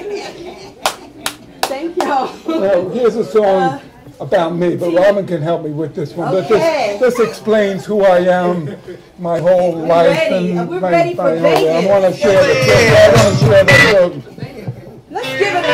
Thank y'all. Well, here's a song about me, but Robin can help me with this one. Okay. But this explains who I am, my whole life, ready. and We're ready for I Vegas. want to share the joke. I want to share the joke. Let's give it a...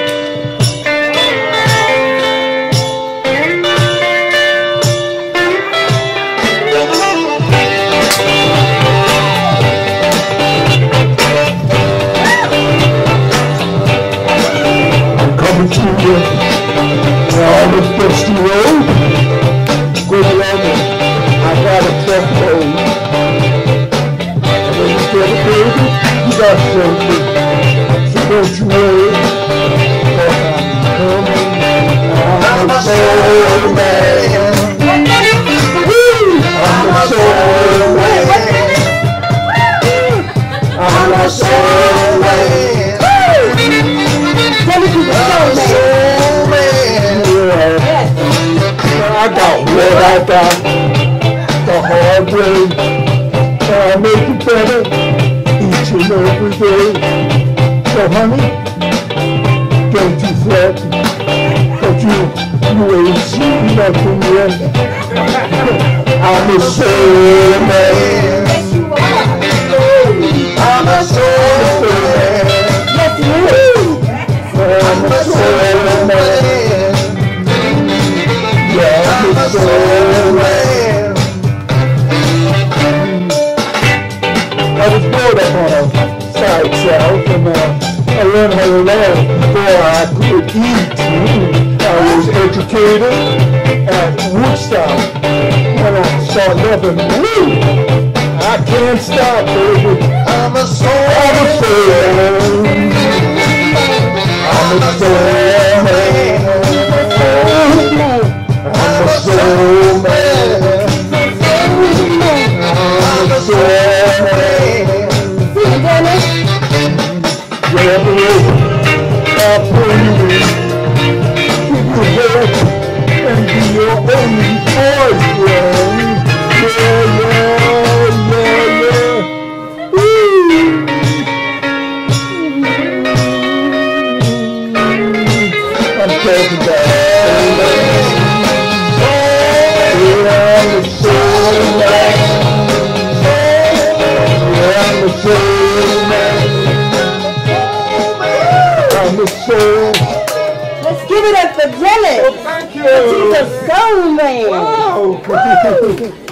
Coming to you on the dusty road. Good loving, I got a truck load. And when you get it, baby, you got something. So don't you worry, 'cause I'm a soul man. I'm a soul man. I'm a soul man. I got what I got the hard way. I make it better each and every day. So honey, don't you fret, but you ain't seen nothing yet. I'm a soul man. I'm a soul man. Yes, you I'm a soul man. Yeah, I'm a soul man. I was brought up on a side south, and I learned how to love before I could eat. I was educated at Woodstock. When I start loving blue, I can't stop, baby. I'm a soul man. I'm a soul man. I'm a soul man. I'm a soul man. Wherever I'll pull you in, give you help, and be your only boyfriend. Yeah, yeah, yeah, yeah. Woo! I'm talking about I'm a soul man. I'm a soul man. I'm a soul. Let's give it up for Dennis. Oh, thank you. He's a soul man. Wow.